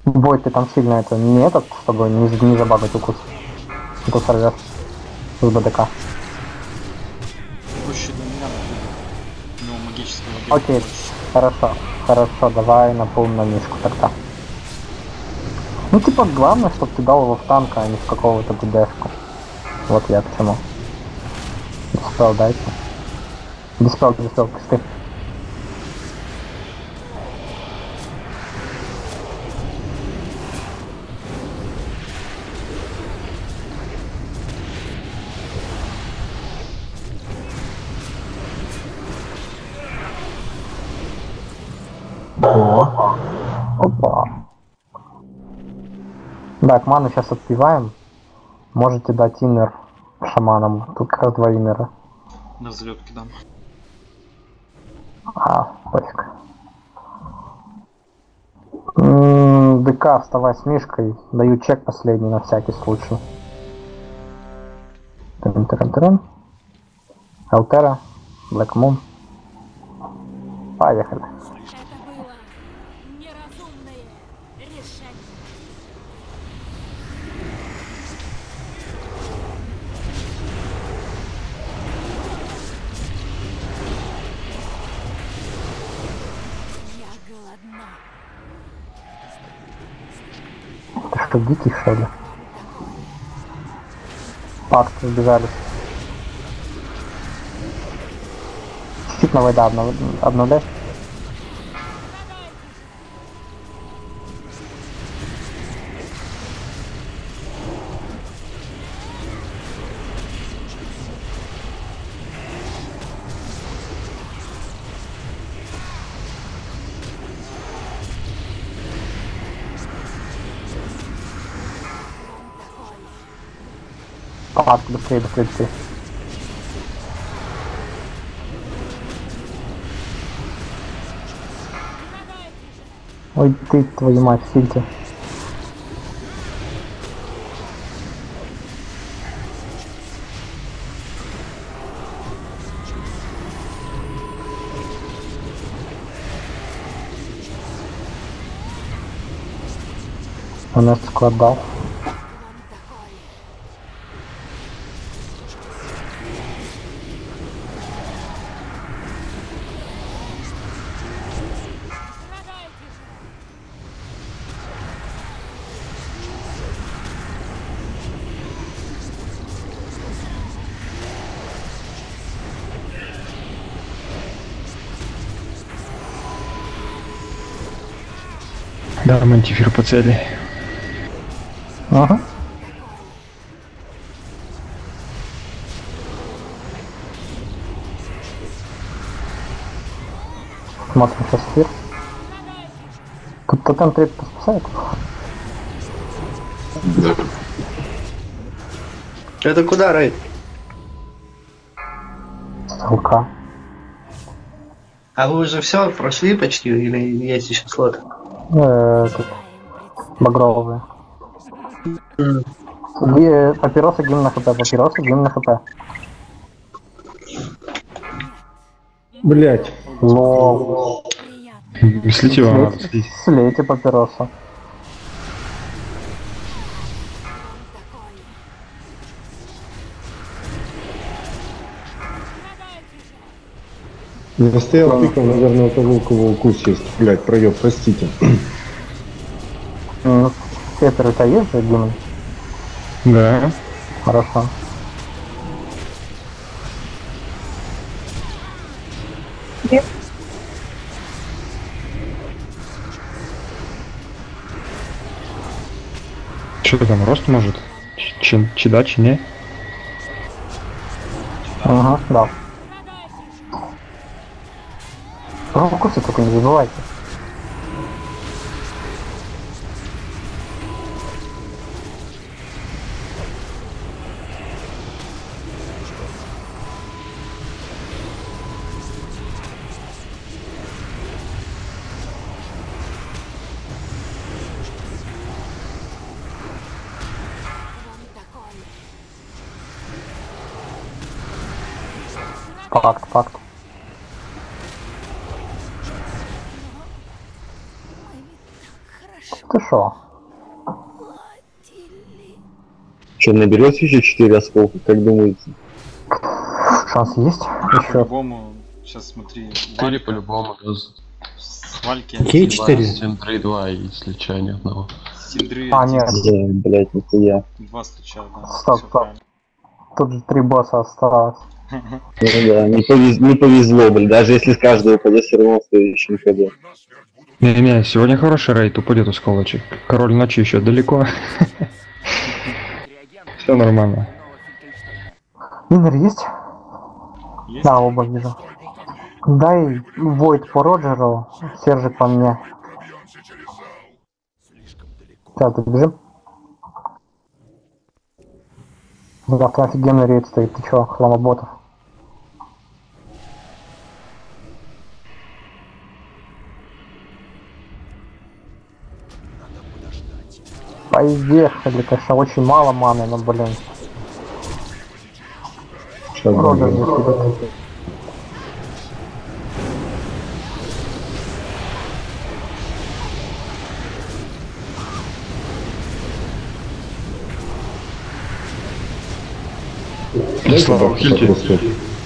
Бой, ты там сильно это не этот, чтобы не забагать укус. Это сорвет с БДК. Проще для меня будет. У него магического бега Окей, больше. хорошо, давай напомню на мишку тогда. Ну типа главное, чтобы ты дал его в танка, а не в какого-то ГДшку. Вот я к чему. Диспел дайте. Диспел, пусты. О, Опа. Так, ману сейчас отпиваем. Можете дать иннер шаманам. Тут как раз два иннера. На взлетке дам. Пофиг. ДК, вставай с мишкой. Даю чек последний на всякий случай. Трын. Алтера. Black Moon. Поехали. Это было неразумное решение. Я голодна. Ты что, дикий что ли? Пакт, сбежались. Чуть-чуть на войда обновляй. Пакт, быстрее. Ой, ты, твою мать, фильтр. У нас склад дал. да, мантифер по цели. Ага. Смотрим сейчас эфир. Тут тотем треп спасает. Это куда, Рейд? Рука. А вы уже все прошли почти или есть еще слот? Тут багровые. Папиросы, гимн на хп. Блять. Лол. Приятно. Слить его надо, слить. Слейте папироса. Я стоял пикал, наверное, у того, у кого укус есть. Блять, проеб, простите. Петр, у тебя есть же гимн? Да. Хорошо. Что там, рост может? Чида, не? Ага, да. Про укусы только не забывайте. Факт. Ты шо? Что, наберется еще 4 осколка, как думаете? Шанс есть? Еще. По-любому, сейчас смотри, 4 по-любому. с Вальки, Какие 4? Синдры 2 и слича ни одного. Синдры А, нет. Блять, нихуя. 2 случая, да. Стоп, всё стоп. правильно. Тут же 3 босса осталось. Ну да, не повезло, блин. Даже если с каждого упадет, все равно в следующем ходе. Не-не, сегодня хороший рейд, упадет осколочек. Король ночи еще далеко. Все нормально. Иннер есть? Есть? Да, оба вижу. Дай Войд по Роджеру, Сержик по мне. Сейчас, добежим. Завтра офигенный рейд стоит, ты чё, хламоботов? Поехали, конечно, очень мало маны, но блин. Сейчас Роджер будет. закидывает. Слава, бабку хильте. запускать.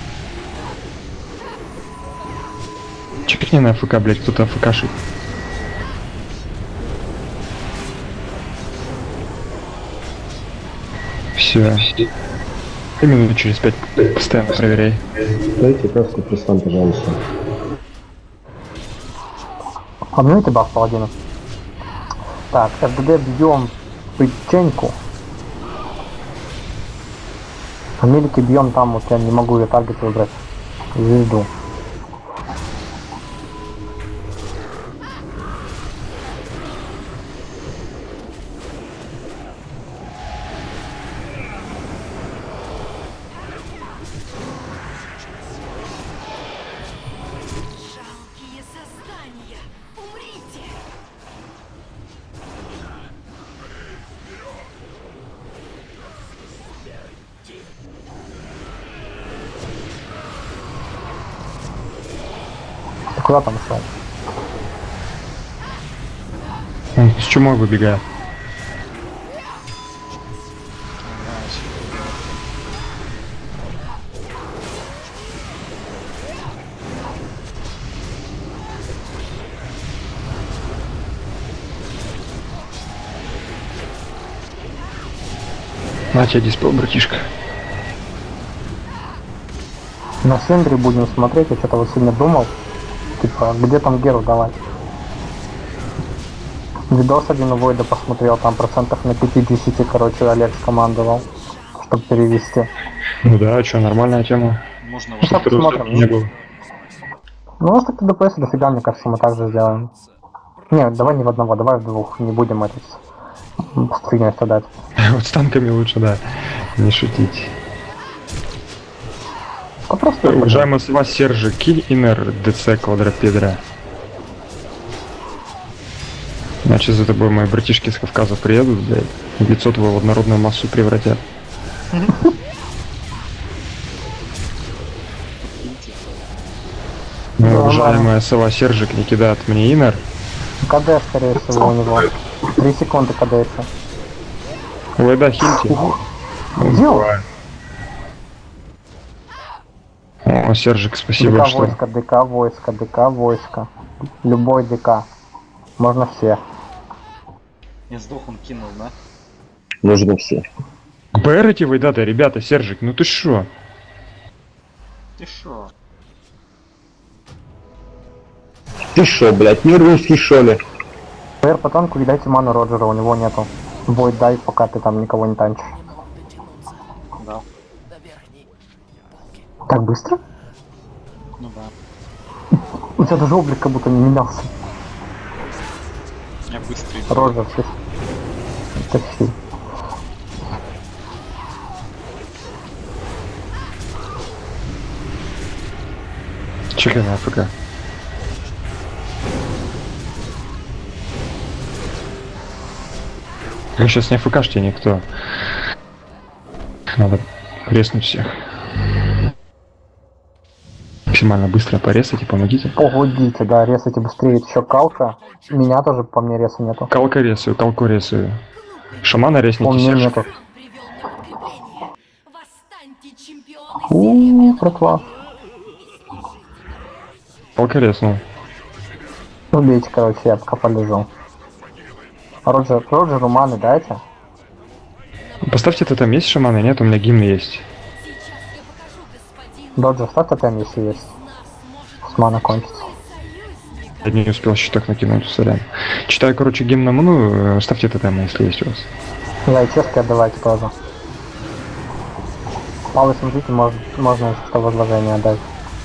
Чекни на АФК, блять, кто-то АФКшит. Все. Ты минут через 5 постоянно проверяй. Дайте каску, Тристан, пожалуйста. Обновите баф паладина. Так, РДД бьем печеньку. В милике бьем там, вот я не могу ее таргет выбрать. Звезду. Жалкие создания! Умрите! Ты куда там ушел? Он с чумой выбегает. На тебе диспел, братишка. На Синдри будем смотреть, я что-то вот сегодня думал. Типа, где там Геру давать? Видос один у Войда посмотрел, там процентов на 50, короче, Олег скомандовал, чтобы перевести. Ну да, что, нормальная тема. Можно Ну, сейчас вот посмотрим. Не было. Ну, у нас так-то ДПС дофига, мне кажется, мы так же сделаем. Не, давай не в одного, давай в двух, не будем этот с фигней страдать. Вот с танками лучше, да, не шутить. А просто Уважаемый с вас Сержик, киль инер ДЦ квадропедра. Иначе за тобой мои братишки с Кавказа приедут, блядь, и лицо твое в однородную массу превратят. Ну, Да, уважаемая сова Сержик не кидает мне инер. КД, скорее всего, у него. 3 секунды КД еще. Ой, да, хильте. Где он? О, Сержик, спасибо, ДК что... войска, ДК войска, ДК войска. Любой ДК. Можно все. я сдох, он кинул, да? Нужно все. БРите вы, да, ребята, Сержик, ну ты шо? Ты шо? Ты шо, блядь, не русский, шо ли? ПР по танку и дайте ману Роджера, у него нету. Войд дай, пока ты там никого не танчишь. Да. Так быстро? Ну да. У тебя даже облик как будто не менялся. Я быстрый. Роджер, ты... Такси. Чекай на АФК. Вы сейчас не АФКшьте никто. Надо резнуть всех. максимально быстро порезать и помогите. Погодите, да, резайте быстрее, еще калка. Меня тоже по мне реса нету. Калку ресую. Шамана У резните, меня Серж. нету. Привел подкрепление. Восстаньте, чемпионы Ууу, братва. Калка реснул. Убейте, короче, я пока полежу. Роджеру маны дайте. Поставьте тотем, есть шаманы? Нет, у меня гимн есть. Сейчас я покажу господину. Доджер, ставь тотем, если есть. С мана кончится. Я не успел щиток накинуть, сорян. Читаю, короче, гимн на ману, ставьте тотем, если есть у вас. Да, и чешки отдавайте тоже. Палый смотрите, можно если что возложение отдать.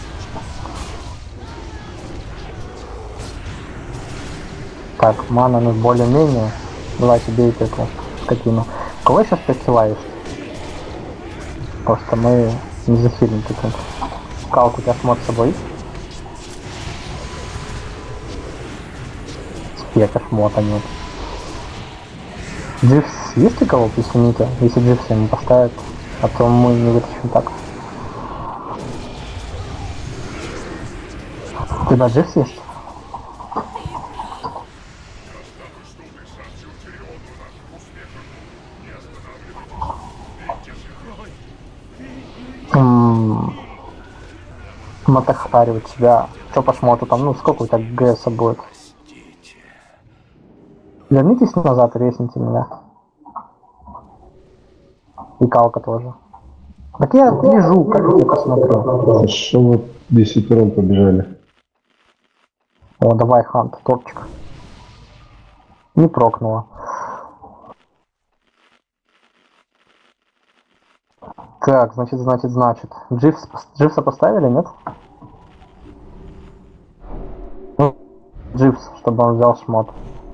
Так, мана ну более-менее. Давайте бейте эту скотину. У кого сейчас 5 килла есть? Просто мы не захилим тут. Калку у тебя шмот с собой? Спека шмота нет. Дживс есть у кого? Присуните, если Дживс ему поставят, а то мы не вытащим так. У тебя Дживс есть? Матахари у тебя. Что по шмоту там? Ну сколько у тебя ГСа будет? Вернитесь назад и резните меня. И калка тоже. Так я лежу, как я посмотрю. Хорошо, вот 10 урон побежали. О, давай, Хант, топчик. Не прокнуло. Так, значит. Дживса поставили, нет? Ну, Дживс, чтобы он взял шмот.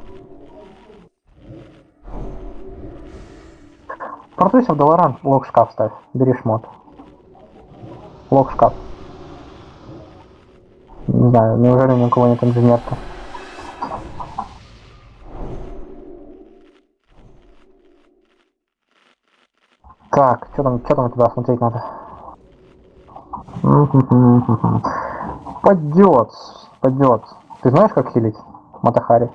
Портуйся в Долоран, лог шкаф ставь. Бери шмот. Лог шкаф. Не знаю, неужели ни у кого нет инженерки? Так, что там у тебя смотреть надо? Пойдет. Ты знаешь, как хилить, Матахари?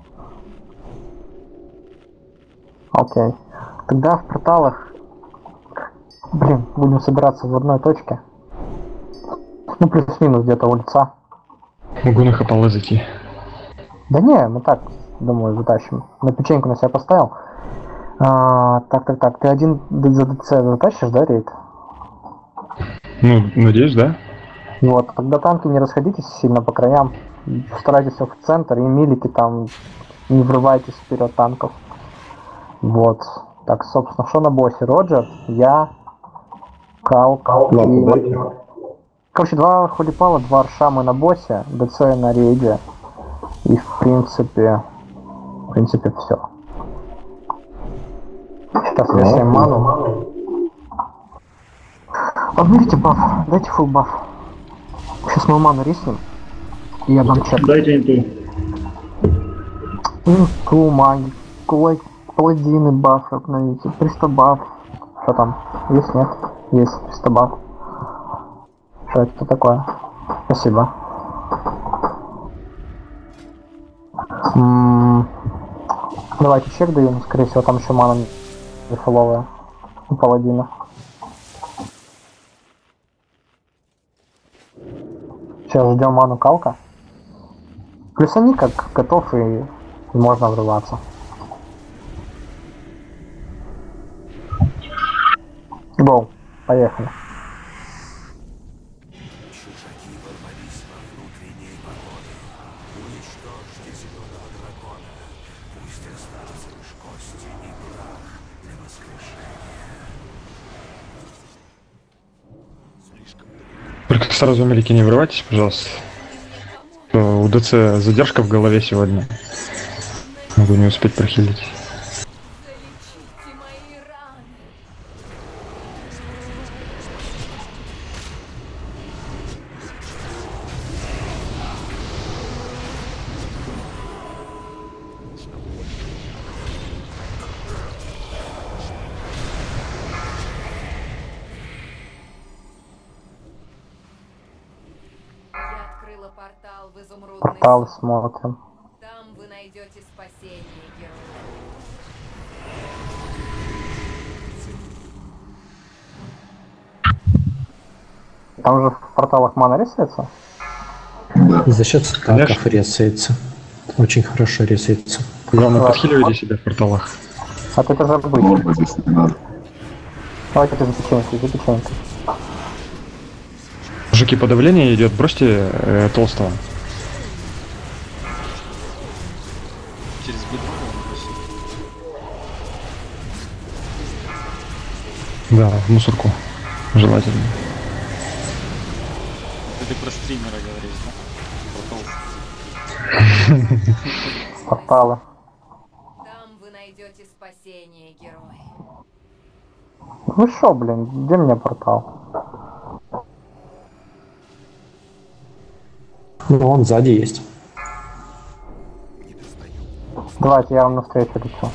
Окей. Тогда в порталах, будем собираться в одной точке. Ну, плюс-минус где-то у лица. Могу на хапала зайти. Да не, мы так, думаю, затащим. На печеньку на себя поставил. Так, ты один за ДЦ затащишь, да, рейд? Ну, надеюсь, да? Вот, тогда танки не расходитесь сильно по краям. Старайтесь в центр и милите там, не врывайтесь вперед танков. Вот. Так, собственно, что на боссе? Роджер, я, Кал и... Короче, 2 холипала, 2 арша мы на боссе, ДЦ на рейде. И в принципе все. Сейчас весим ману. Обновите баф, дайте фулл баф. Сейчас мы ману реснем. И я дам чек. Дайте инту. Инту, маги, паладины баф обновите, 300 баф. Что там? Есть, нет? Есть 300 баф. Что это такое? Спасибо. Давайте чек даем, скорее всего там еще мана не фуловая у паладина. Сейчас ждем ману калка. Плюс они как готов и можно врываться. Гоу, поехали. Только сразу, мелики, не врывайтесь, пожалуйста. У ДЦ задержка в голове сегодня. Могу не успеть прохилить. Залечите мои раны. в изумрудный Портал сон. смотрим. Там вы найдете спасение, герой. Там же в порталах мана рисуется? За счет стаков Конечно. ресается. Очень хорошо ресается. Главное, Да. подхиливайте себя в порталах. А ты это забыть. Давайте ты за печенькой, за печенькой. Мужики, подавление идет, бросьте толстого. Через бедро он бросит. Да, в мусорку. Желательно. Ты про стримера говоришь, да? Про толстого. Порталы. Там вы найдете спасение, герой. Ну шо, блин, где мне портал? Ну, он сзади есть. Давайте я вам навстречу лечу.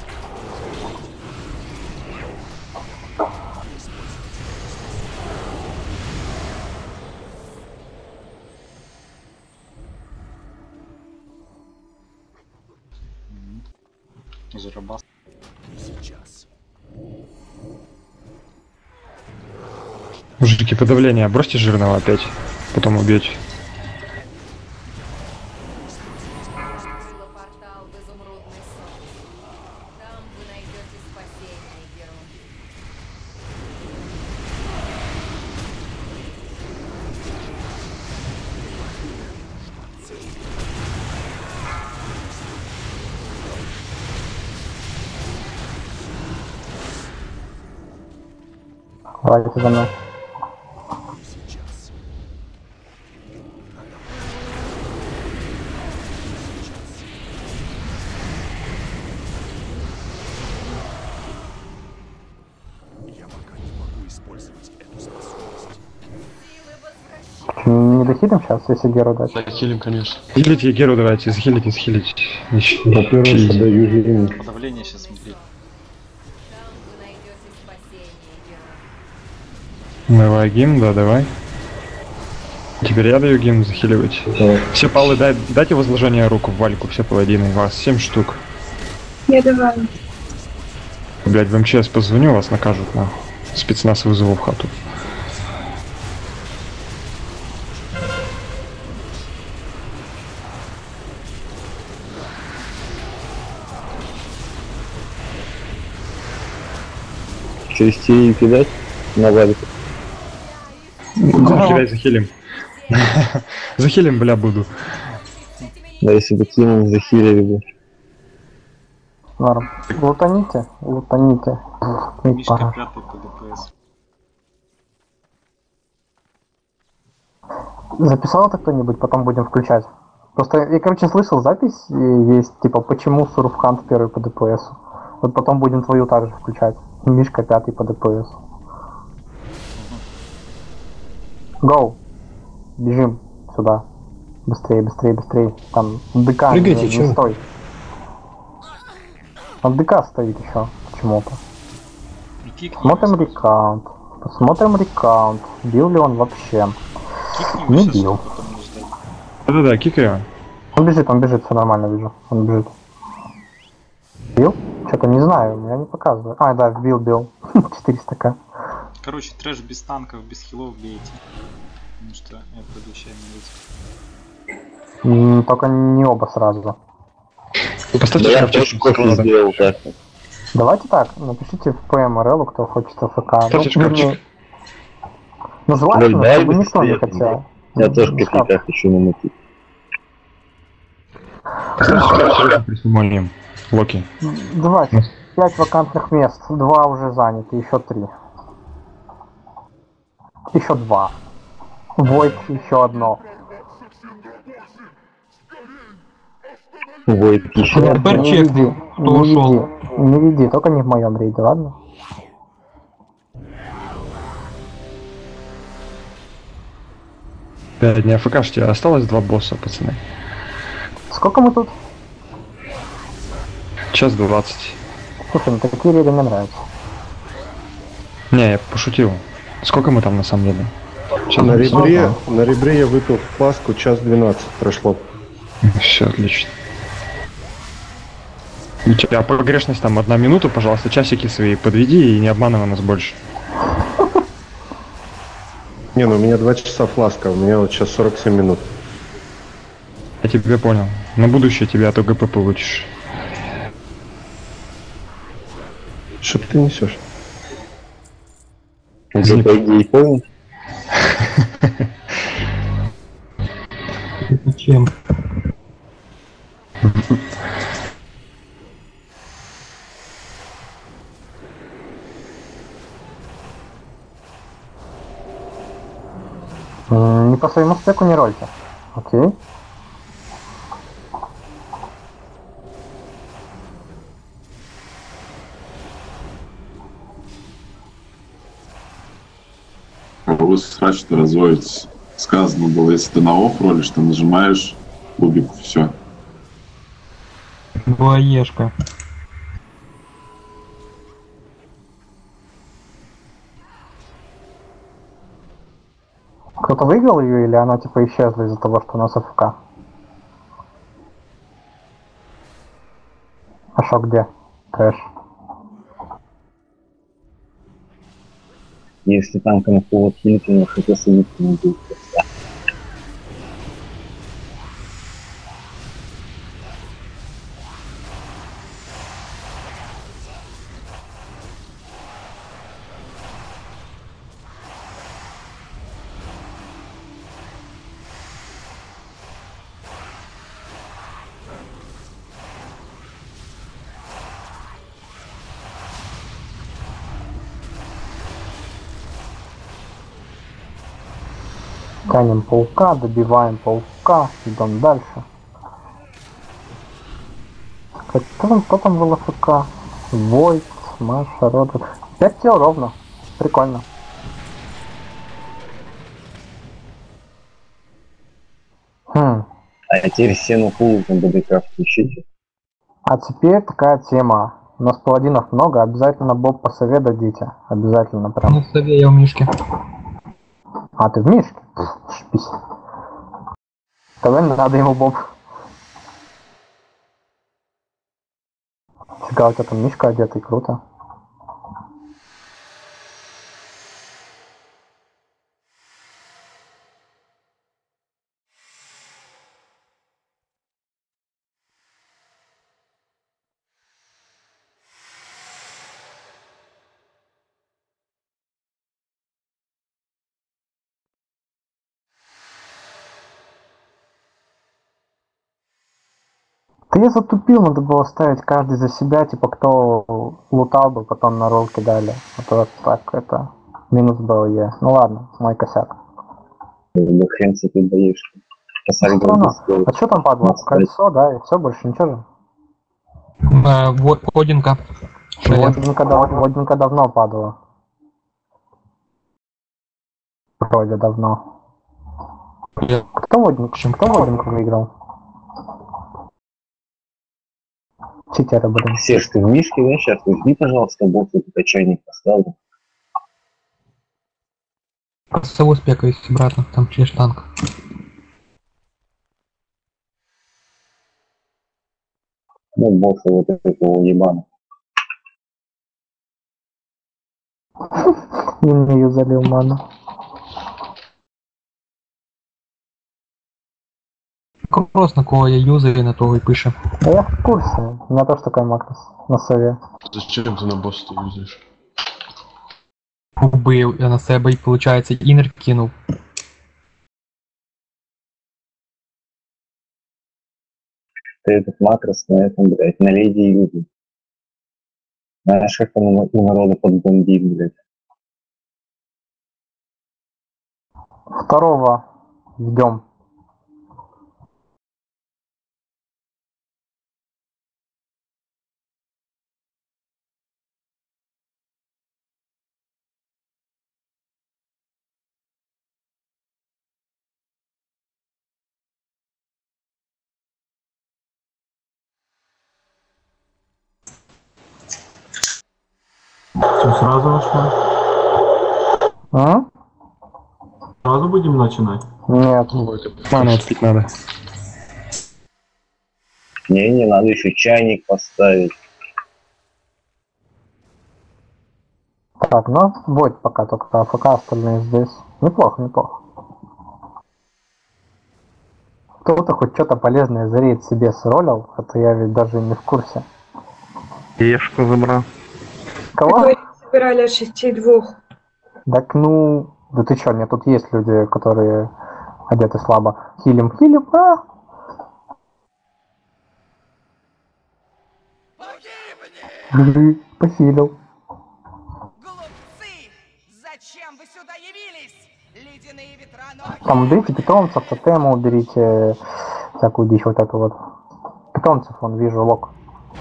Жиробас. Мужики, подавление, бросьте жирного опять. Потом убейте. Открыла портал в изумрудный сон. Там вы найдете спасение, герой. Давайте за мной. Не дохилим сейчас, если Геру дать? Захилим, конечно. Хилите Геру давайте, захилите, захилите. Во-первых, подаю Юрию. Подавление сейчас смотри. Там вы найдете спасение, герой. Давай гимн, да, давай. Теперь я даю гимн захиливать. Давай. Все палы, дайте возложение руку в вальку, все паладины. Вас 7 штук. Я давай. Блять, в МЧС позвоню, вас накажут, нахуй. Спецназ вызову в хату. Через стею кидать на валик. Кидай, захилим. Захилим, бля, буду. Да, если бы Кимом захилили бы. Норм. Лутаните, лутаните. И Мишка пора. пятый по ДПС. Записал это кто-нибудь, потом будем включать. Просто я, короче, слышал запись, и есть, типа, почему Сурфхант первый по ДПС. Вот потом будем твою также включать. Мишка пятый по ДПС. Гоу. Бежим сюда. Быстрее, быстрее, быстрее. Там ДК Прыгайте, не чё? стой. Там ДК стоит еще почему-то. И кикни Смотрим его рекаунт. Посмотрим рекаунт. Бил ли он вообще? сразу. Кикни его Не сейчас, бил. потом не ждать. Да-да-да, кикаю. Он бежит, все нормально вижу. Он бежит. Бил? Что-то не знаю, меня не показывает. А, да, бил. 400к. Короче, трэш без танков, без хилов бейте. Потому что это предыдущая аналитика. Только не оба сразу. Поставьте Да я шкафчик тоже с кофе складом. сделал так. Давайте так, напишите в ПМРЛ, кто хочет АФК. Ставьте шкафчик. Ну, желательно, Дай чтобы никто не быстрее, хотел. Я тоже Шкаф. копейка хочу намутить. Поставьте шкафчик при суммонием. Локи. Давайте. 5 вакантных мест. 2 уже заняты, еще 3. Еще 2. Войт еще одно. Войт еще. Нет, Теперь не чекни, веди, кто не ушел. веди, не веди, только не в моем рейде, ладно? Пять не АФКшьте, осталось 2 босса, пацаны. Сколько мы тут? Час 20. Слушай, ну такие рейды мне нравятся. Не, я пошутил. Сколько мы там на самом деле? Час На 20. ребре я выпил паску, час 12 прошло. Все отлично. У тебя погрешность там 1 минута, пожалуйста, часики свои подведи и не обманывай нас больше. Не, ну у меня 2 часа фласка, у меня вот сейчас 47 минут. Я тебя понял. На будущее тебя от ОГП получишь. Что ты несешь? Уже по идее понял. Зачем? Не по своему спеку не рольте. Окей. Вы срачно разводитесь. Сказано было, если ты на офф ролишь, ты нажимаешь кубик, все. Двоешка. Кто-то выиграл ее или она типа исчезла из-за того, что у нас АФК? А шо где? Трэш. Если танка на повод хилителя, хотя садить не будет. Тянем паука, добиваем паука, идем дальше. Кто там был АФК? Войт, Маша, Роберт. 5 тел ровно. Прикольно. А теперь стену пулу на БДК включите. А теперь такая тема. У нас паладинов много, обязательно Боб по сове дадите. Обязательно прям. Ну, в сове я в мишке. А, ты в мишке? Шпись. Тогда не надо ему Боб. Фига, у тебя там мишка одетый, круто. Ты я затупил, надо было ставить каждый за себя, типа кто лутал бы, потом на ролл кидали. А то так это минус был я. Ну ладно, мой косяк. Да хрен с этой боишься. А что там падало? Кольцо, да, и все, больше ничего же? Водинка. Водинка давно падала. Вроде давно. Кто Водинку выиграл? Читеры, блин. Серж, ты в мишке, да, сейчас? Возьми, пожалуйста, бот, этот чайник поставлю. Косовой спекаюсь обратно, там через танк. Ну, босса вот этого ебана. И мне ее залил ману. Кросс на кого я юзаю, на того и пишу. А я в курсе. У меня тоже такой макрос на сове. Зачем ты на босса юзаешь? Убил я на себе, и получается инер кинул. Ты этот макрос на этом, блядь, на леди юзай. Знаешь, как там у народа подбомбит, блядь. Второго ждем. Все, сразу начнем? А? Сразу будем начинать? Нет. Ману отпить надо. Не надо еще чайник поставить. Так, ну, Войд пока только АФК, остальные здесь. Неплохо, неплохо. Кто-то хоть что-то полезное за рейд себе сролил, это я ведь даже не в курсе. Ешку забрал. Кого? Мы собирали от 6-2. Так ну, да ты чё, мне тут есть люди, которые одеты слабо. Хилим, а? Похилил. Зачем вы сюда явились? Ледяные ветра ночи. Там уберите питомцев, тотемы уберите, всякую дичь вот эту вот. Питомцев, вон, вижу, лок.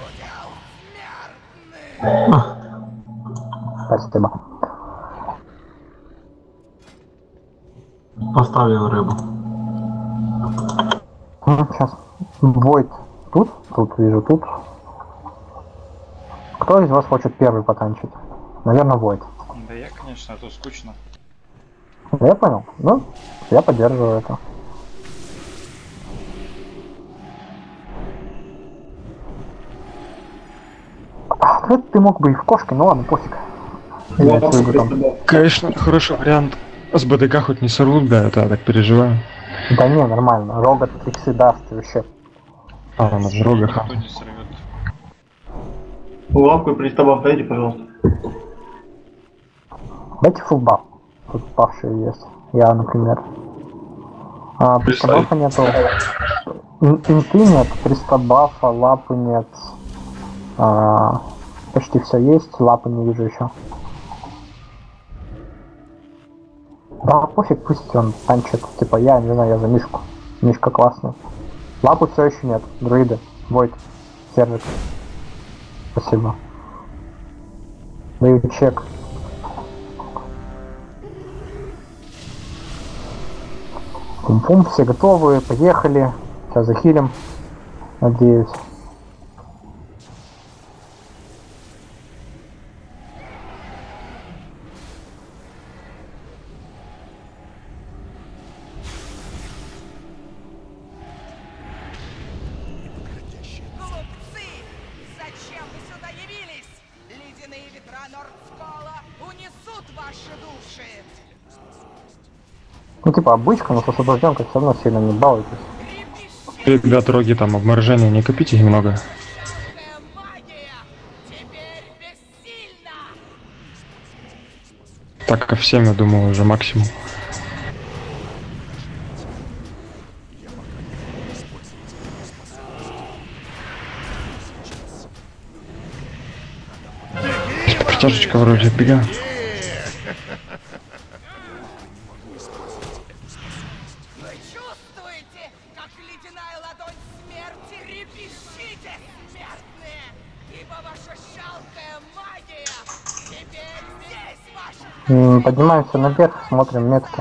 Спасибо. Поставил рыбу. Сейчас. Войд. Тут вижу, тут. Кто из вас хочет первый потанчить? Наверное, Войд. Да я, конечно, а то скучно. Да я понял. Ну, я поддерживаю это. Это ты мог бы и в кошке, ну ладно, пофиг. Я отсюда там. Конечно, хороший вариант. С БДК хоть не сорвут, да, это я так переживаю. Да не, нормально. Рогат фиксы даст и вообще. А, на дорогах. Никто не сорвет. Лапку и пристабав дайте, пожалуйста. Дайте фулбаф. Тут павшие есть. Я, например. Пристабафа нету. Инты нет, пристабафа, лапы нет. Почти все есть, лапы не вижу еще. Да, пофиг, пусть он танчит. Типа я не знаю, я за Мишку. Мишка классный. Лапы все еще нет. Друиды. Войд. Сервик. Спасибо. Даю чек. Пум-пум, все готовы, поехали. Сейчас захилим. Надеюсь. Зачем вы сюда явились? Ледяные ветра Нордскола унесут ваши души. Ну типа обычка, но с освобожденкой все равно сильно не балуйтесь. Ребят, роги там обморожения, не копите их много. Так ко всем, я думаю, уже максимум. Притяжечка вроде бега. Вы чувствуете, как ледяная ладонь смерти? Трепещите, смертные, ибо ваша жалкая магия теперь здесь ваша. Поднимаемся наверх, смотрим метки.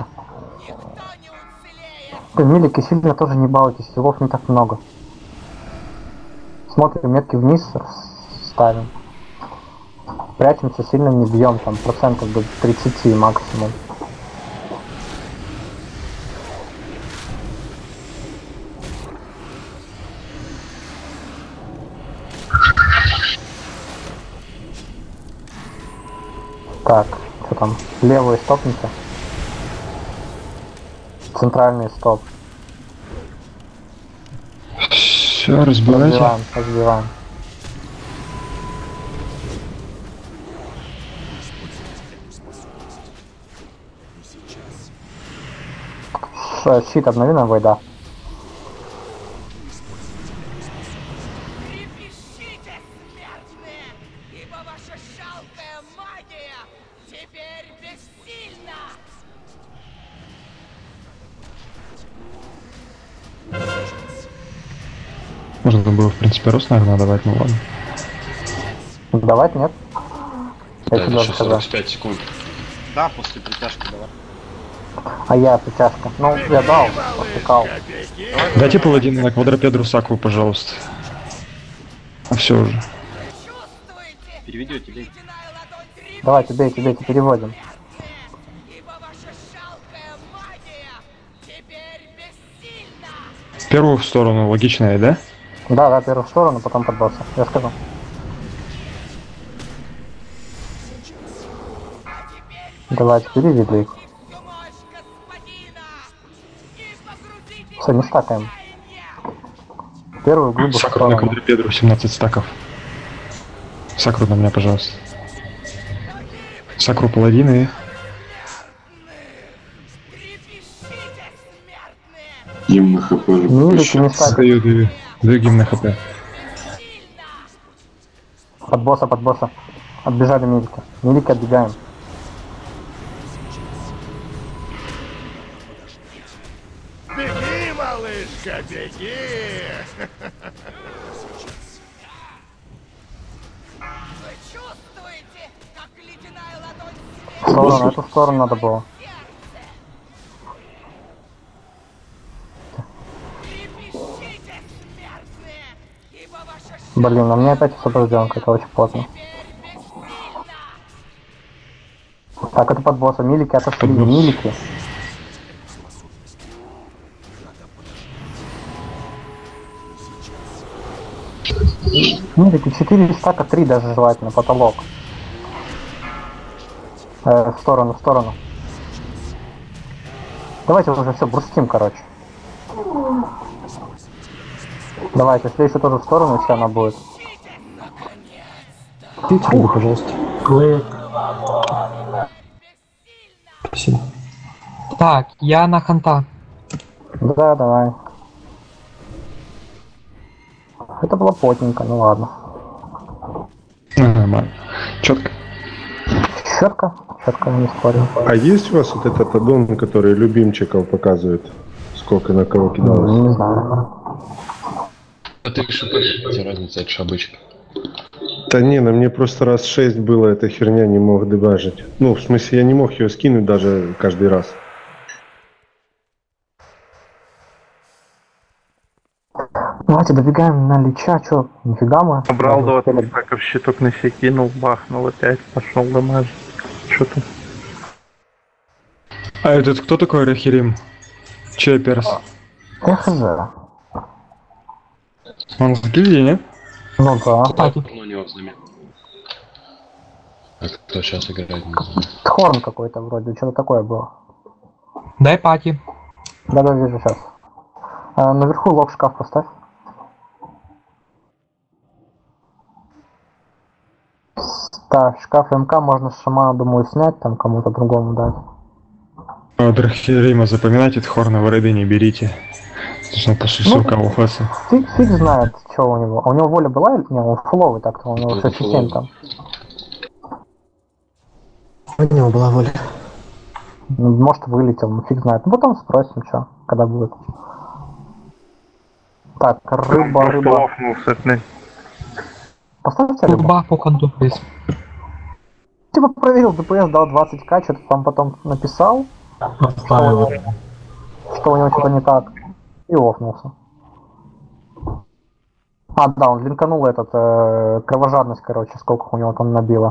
Милики сильно тоже не балуйтесь, хилов не так много. Смотрим метки вниз, ставим. Прячемся, сильно не бьем, там процентов до 30 максимум. Так, что там? Левый стопните. Центральный стоп. Все, разбивайте. Разбиваем. Щит обнови на Войда. Трепещите, смертные, ибо ваша жалкая магия теперь бессильна. Можно было, в принципе, рост, наверное, давать, ну ладно. Давать нет? Я Да, тебе еще сказал. 45 секунд. Да, после притяжки давай. А я притяжка. Ну, я дал, потыкал. Дайте паладина на квадропедру Сакву, пожалуйста. А все уже. Переведете, бей. Давайте, бейте, переводим. Первую в сторону логичная, да? Да, да, первую сторону, потом под босса. Я скажу. Давайте, перевели их. Все, не стакаем. Первую глубокую Сакру на сторону. квадрипедру 17 стаков. Сакру на меня, пожалуйста. Сакру половины. Гимн на хп же Ну, или не стакаем. Даю гимн на хп. Под босса. Отбежали милики. Милики отбегаем. Беги, малышка, беги! Вы чувствуете, как ледяная ладонь В сторону, эту сторону надо было. трепещите, смертные, ибо ваша Блин, а мне опять освобожденка, это очень плотно. Так, это под босса. Милики отошли, милики. Милики, 4 стака, 3 даже желательно, потолок. В сторону. Давайте уже все, брустим, короче. Давайте, следующую тоже в сторону, если она будет. Фу, пожалуйста. Клэк. Спасибо. Так, я на ханта. Да, давай. Это было плотненько, ну ладно. Нормально. Четко. Четко, не спорю. А есть у вас вот этот аддон, который любимчиков показывает? Сколько на кого кидалось? Не знаю. А ты что понимаешь, разница от шабочка? Да не, на мне просто раз 6 было, эта херня не мог дебажить. Ну, в смысле, я не мог ее скинуть даже каждый раз. Давайте добегаем на Лича, чё, нифига мы. Убрал 20 стаков, щиток на себя кинул, бахнул опять, пошел дамажить. Что там? А этот кто такой Рахирим? Чей перс? ХЗ. Он в гильдии, нет? Ну да. Ну, не возьми. А кто сейчас играет, не знаю. Хорн какой-то вроде, что-то такое было. Дай пати. Да, вижу сейчас. Наверху лог шкаф поставь. Так, шкаф МК можно с шамана, думаю, снять, там кому-то другому дать. От Рахирима запоминайте, Хорна в рейды не берите. Нужно по сука у фаса. Фиг знает, что у него. А у него воля была или не? Он фуловый так-то, у него 6,7 там. У него была воля. Может вылетел, ну фиг знает. Ну потом спросим, что, когда будет. Так, рыба. Поставьте рыбу. Рыба по ханту, плиз. Типа проверил ДПС, дал 20к, что-то там потом написал, что у него что-то не так, и офнулся. А, да, он линканул этот, кровожадность, короче, сколько у него там набило.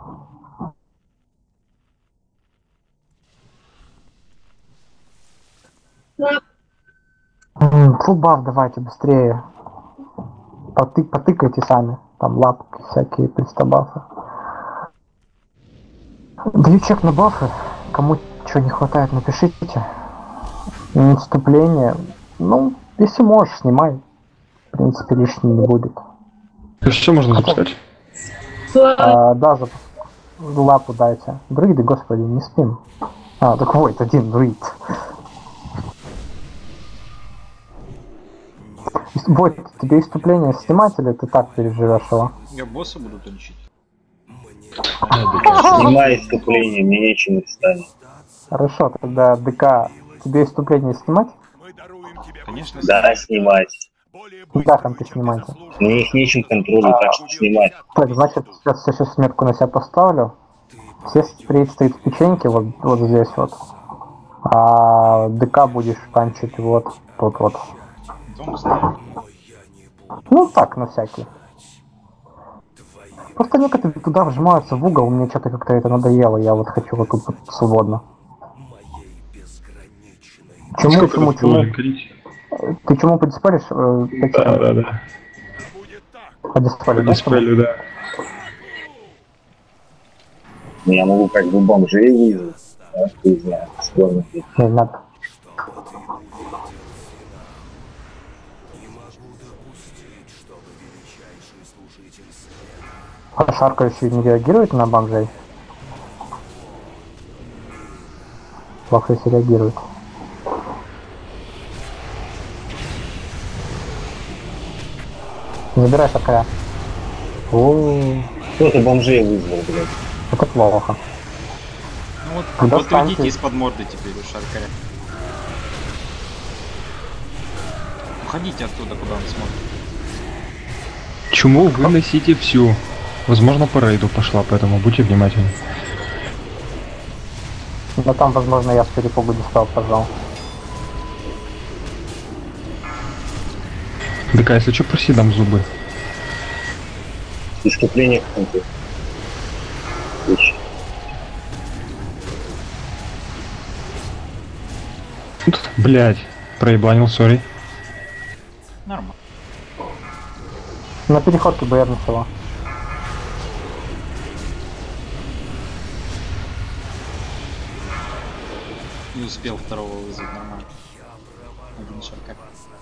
Фулбаф давайте быстрее. Потыкайте сами. Там лапки всякие, пристабафы. Даю чек на бафы. Кому что не хватает, напишите. Наступление. Ну, если можешь, снимай. В принципе, лишним не будет. Что можно запускать? Да, лапу дайте. Друиды, господи, не спим. А, так вот, один друид. Вот, тебе иступление снимать или ты так переживешь его? Я босса буду лечить. Снимай иступление, мне нечем станет. Хорошо, тогда ДК, тебе иступление снимать? Конечно, Да, снимать. Да, там ты снимайте. Мне их нечем контролить, так что снимать. Так, значит, сейчас метку на себя поставлю. Все впредь стоит в печеньке, вот здесь вот. А ДК будешь танчить вот тут вот. Дом знаю. Ну так, на всякий. Просто некоторые туда вжимаются в угол, мне что-то как-то это надоело, я вот хочу вот тут вот свободно. Чему? Ты чему принципалишь? Да. По дисплею, По дисплею, да. Ну, я могу как бы бомжей вызвать. Да, не знаю, сложно. Не надо. А шаркающий не реагирует на бомжей? Плохо, если реагирует. Забирай шаркаря. Кто-то бомжей вызвал, блядь. Это плохо. Ну вот, Когда вот станете- уйдите из-под морды теперь у шаркаря. Уходите оттуда, куда он смотрит. Чуму выносите всю. Возможно, по рейду пошла, поэтому будьте внимательны. Но там, возможно, я с перепугу дистал пожал. Так, а если что, проси, дам зубы. Искупление какое-то. Блять, проебланил, сори. Нормально. На переходке БР начала. Не успел второго вызвать, нормально. Один шаркарь.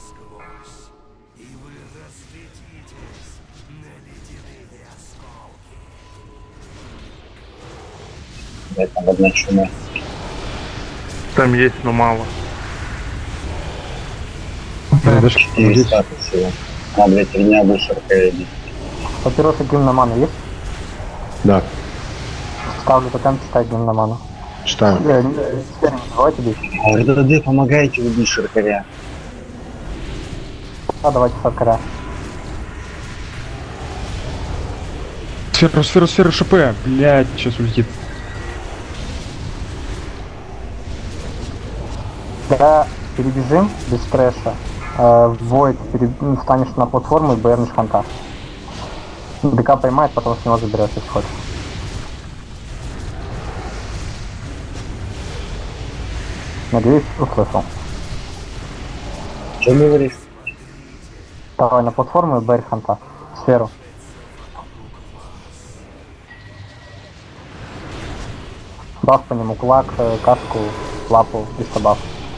Да, там одна чума. Там есть, но мало. Да, даже 4 стата всего. А, блядь, меня больше РК. Папиросы гимн на ману есть? Да, Ставлю тотем, читать гимн на ману. читаю. Давайте бить. РДД, помогайте убить шаркаря. А, давайте шаркаря. Сфера, ШП. Блять, сейчас улетит. Когда перебежим без трэша, Void встанешь на платформу и БРнешь ханта. ДК поймает, потом с него заберешь, если хочешь. Надеюсь, услышал. Что говоришь? Давай на платформу и БР ханта. Сферу. Баф по нему, кулак, каску, лапу и собак.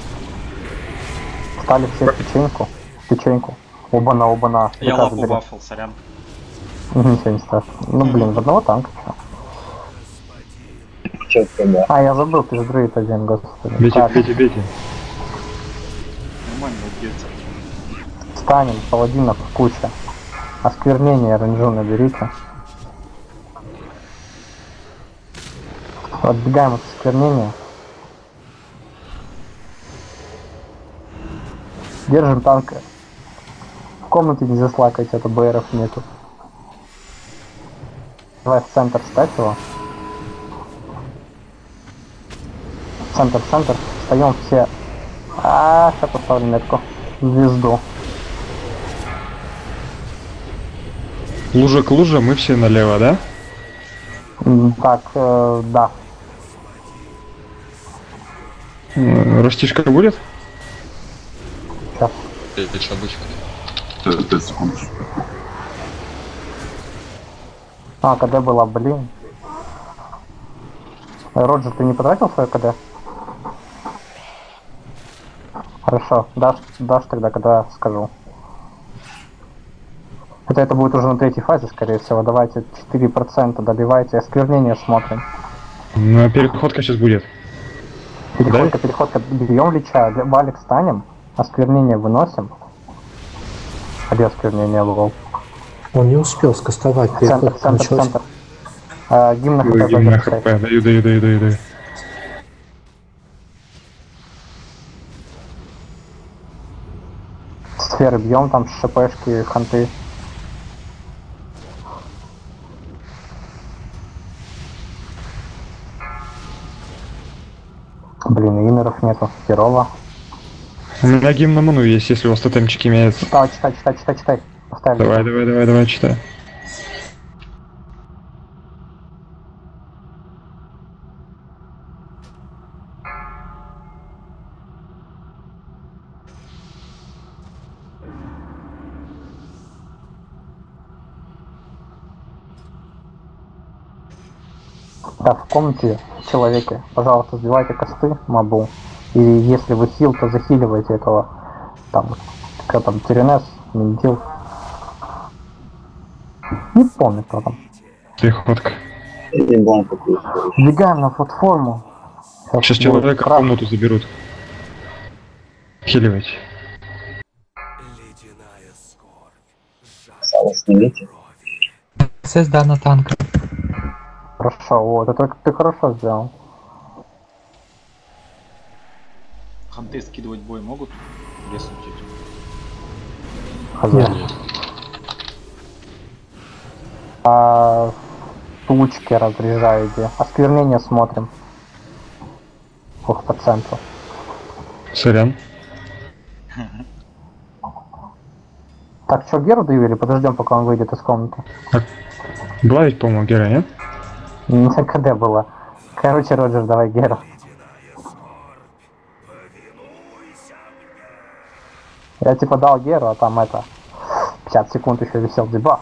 Стали все в печеньку. Оба-на. Я ДК лапу забери. бафал, сорян. Ничего не страшно. Ну блин, в одного танка. Четко, да. А, я забыл, ты же друид один, господи. Бейте, Так, бейте. Нормально бьется. Станем, паладинов куча. Осквернение ренжу наберите. Отбегаем от осквернения. Держим танк. В комнате не заслакайте, а то БРов нету. Давай в центр ставь его. Центр. Встаем все. Сейчас поставлю метку. Звезду. Лужа к луже, мы все налево, да? Так, да. Растишка будет? Сейчас. Это что обычно? 5 секунд. КД была, блин. Роджер, ты не потратил свое КД? Хорошо, дашь тогда, когда скажу. Это будет уже на третьей фазе, скорее всего. Давайте 4% добивайте. Осквернение смотрим. Ну, переходка сейчас будет. Переходка. Берем лича, валик станем. Осквернение выносим. А где осквернение лол? Он не успел скастовать. Центр. Гимн на ХП. Гимн на ХП. Даю. Сферы бьем, там ШПшки, ханты. Блин, инеров нету. Херово. У меня гимн на ману есть, если у вас тотемчики имеются. Читай. Поставили. Давай, читай. Да, в комнате человеке, пожалуйста, сбивайте косты мобу. И если вы хил, то захиливайте этого. Там, кто там, Теренес, Ментил. Не помню, кто там. Пехотка. Бегаем на платформу. Сейчас человека в комнату заберут. Хиливать. Сало снимите. СС, да, на танк. Хорошо, вот, это ты хорошо сделал. Ханты скидывать бой могут? Лес учить. Хозяин. Тучки разряжаете. Осквернение смотрим. Ох, по центру. Сорян. Так, что, Геру довели? Подождем, пока он выйдет из комнаты. Была ведь, по-моему, Гера, нет? КД было. Короче, Роджер, давай Геру. Я типа дал Геру, а там это 50 секунд еще висел дебаф.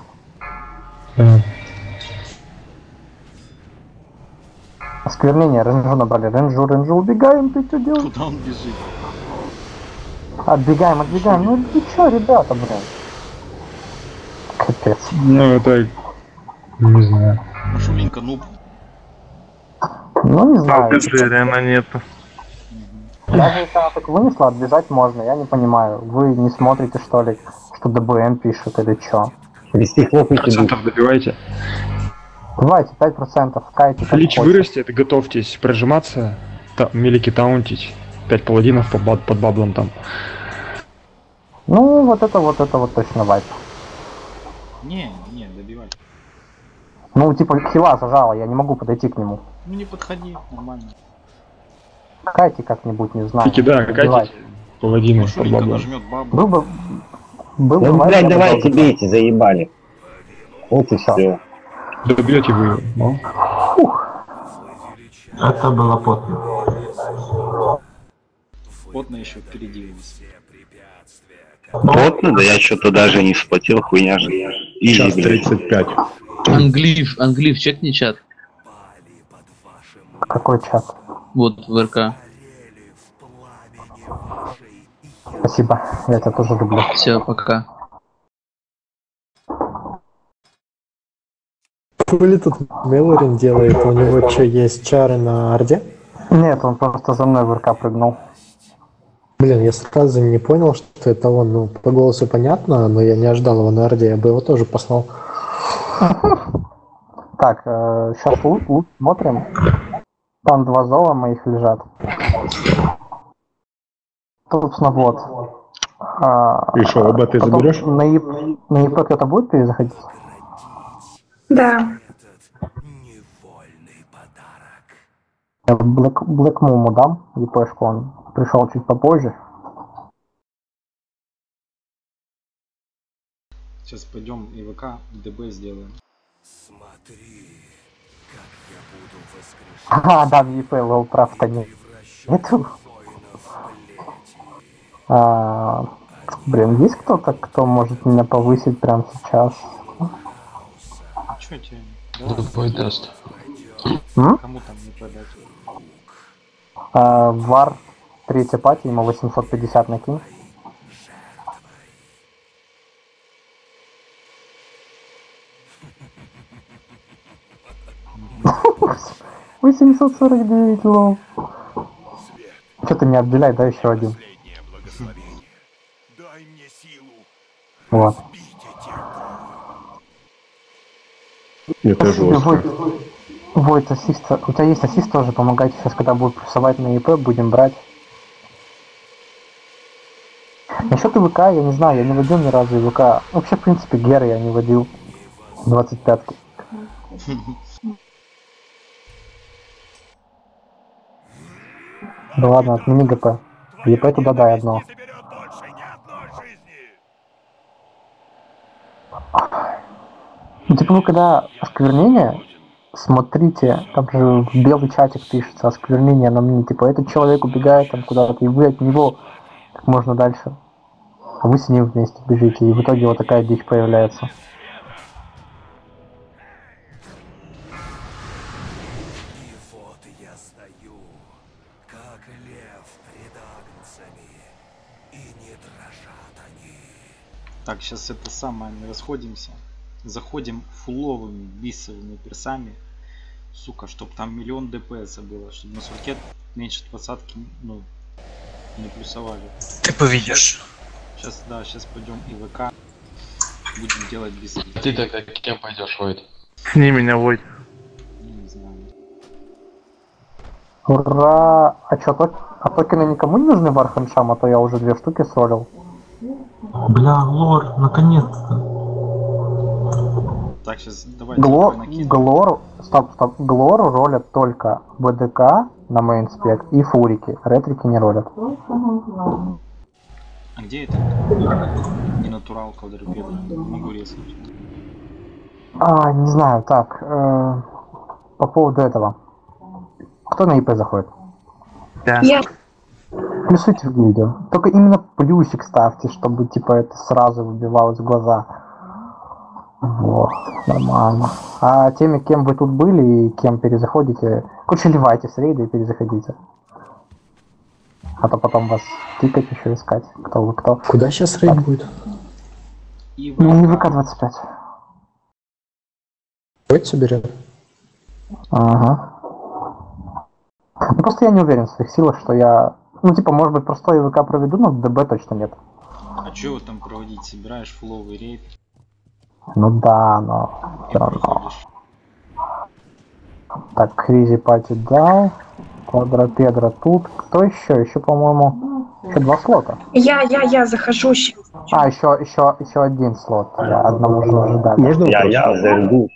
Осквернение, ренжу набрали. Ренжу, убегаем, ты что делаешь? Куда он бежит? Отбегаем. Ну ты чё, ребята, блин? Капец. Ну это... Не знаю. Шуминка, нуб. Ну не знаю. Рена нету. Даже если она так вынесла, отбежать можно, я не понимаю. Вы не смотрите, что ли, что ДБМ пишет или чё? Процентов добивайте. Давайте, 5%, кайте. Лич вырастет, готовьтесь прожиматься, мелики таунтить. 5 паладинов под баблом там. Ну, вот это точно вайп. Не, добивать. Ну, типа, хила зажала, я не могу подойти к нему. Ну не подходи, нормально. Кайте как-нибудь, не знаю. Таки да, кайте паладины под баблом. Был бы Ну, блядь, давайте бейте, заебали. Вот и все. Добьете вы, ну? Это было потно. Потно еще впереди у нас. Потно? Да я что-то даже не сплотил, хуйня же. Час 35. Англиф, чекни чат. Какой чат? Вот в РК. Спасибо, я тебя тоже люблю. Все, пока. Хули тут Мелорин делает? У него что, есть чары на Орде? Нет, он просто за мной в РК прыгнул. Блин, я сразу не понял, что это он. Ну, по голосу понятно, но я не ожидал его на Орде, я бы его тоже послал. Так, сейчас лут смотрим. Там 2 зола моих лежат. Собственно, вот. И что, оба ты заберешь? На ЕП кто-то будет перезаходить? Да. Я Блэк Муму дам, ЕПшку, он пришел чуть попозже. Сейчас пойдем ИВК, ДБ сделаем. Ага, да, в ЕП лол прав-то нету. Блин, есть кто-то, кто может меня повысить прямо сейчас? Чё тебе? Бой даст. Кому там не продать? Вар, 3-я пати, ему 850 накинь. $849, лол. Что ты не отделяй, да, еще один. Вот. Это жестко. Войт, ассист. У тебя есть ассист тоже, помогайте сейчас, когда будет плюсовать на ЕП, будем брать. Насчет ИВК, я не знаю, я не водил ни разу ИВК. Вообще, в принципе, Гера я не водил. 25-ку. Да ладно, отмени ГП. ЕП туда дай одно. Ну, типа, когда осквернение, смотрите, там же в белый чатик пишется осквернение на мне, типа, этот человек убегает там куда-то, и вы от него как можно дальше. А вы с ним вместе бежите, и в итоге вот такая дичь появляется. Так, сейчас это самое, не расходимся. Заходим фуловыми бисовыми персами. Сука, чтоб там миллион ДПС было, чтобы на сурке меньше двадцатки, ну, не плюсовали. Ты поведешь. Сейчас, да, сейчас пойдем ИВК. Будем делать бисовые. Ты тогда кем пойдешь, Войд? Сни меня, Войд. Не знаю. Ура! А чё, токены никому не нужны в Архамшам, а то я уже 2 штуки сролил. Бля, лор, наконец-то. Так, сейчас давайте Глору, стоп, Глору ролят только БДК на мейнспек и фурики, ретрики не ролят. А где это? Не натурал квадрупеда, не могу резать. Не знаю, так, по поводу этого. Кто на ИП заходит? Я. Плюсуйте в гильдию. Только именно плюсик ставьте, чтобы типа это сразу выбивалось в глаза. Вот, нормально. А теми, кем вы тут были и кем перезаходите, короче, ливайте с рейда и перезаходите. А то потом вас тикать еще искать. Кто вы кто. Куда сейчас рейд будет? Ну, ИВК 25. Давайте соберем. Ага. Ну, просто я не уверен в своих силах, что я... Ну, типа, может быть, простой ИВК проведу, но ДБ точно нет. А чё вы там проводить? Собираешь фуловый рейд? Ну да, но все равно. Так, Кризи пати дал. Квадрапедра тут. Кто еще? Еще, по-моему, еще 2 слота. Я захожу. Еще 1 слот. Я одному уже ждать. Можно вопрос? Я зайду.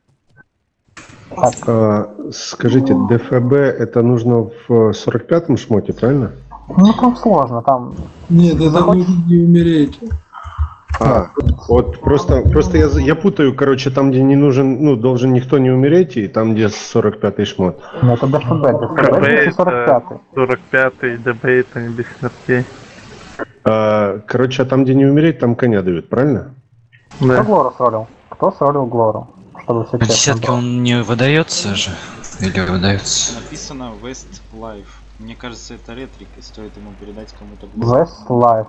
Скажите, ДФБ это нужно в 45-м шмоте, правильно? Ну там сложно, там... Нет, это можно не умереть. Вот просто я путаю, короче, там, где не нужен, ну, должен никто не умереть, и там, где 45-й шмот. Ну это ДФБ, это 45-й. 45-й, ДБ это не без смертей. Короче, а там, где не умереть, там коня дают, правильно? Да. Кто Глору сролил? Кто сролил Глору? Чтобы все На десятке он не выдается же? Или выдается? Написано West Life. Мне кажется, это ретрик, и стоит ему передать кому-то. West Life.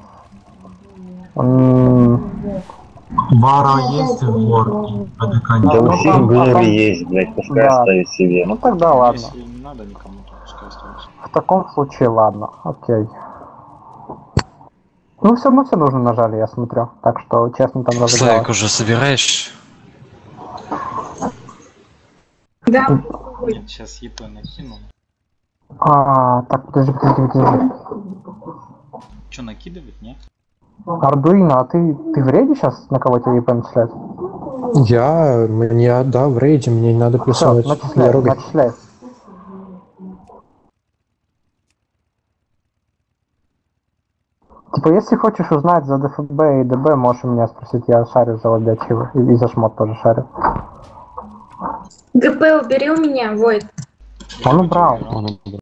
Бара есть в Лорке, БДК нет. Да у всех Глори есть, блядь, пускай оставит себе. Ну тогда ладно. Если не надо никому, то пускай оставится. В таком случае ладно, окей. Ну все равно все нужно нажали, я смотрю. Так что честно там разыгралось. Славик, уже собираешь? Да. Нет, сейчас ЕП накину. Так, подожди. Что, накидывать, нет? Ардуино, а ты в рейде сейчас на кого тебе ЕП начислять? Да, в рейде, мне не надо плюсовать. Начисляй. Типа, если хочешь узнать за ДФБ и ДБ, можешь у меня спросить, я шарю за обе ачивы. И за шмот тоже шарю. ДП убери у меня, Войд. Он убрал.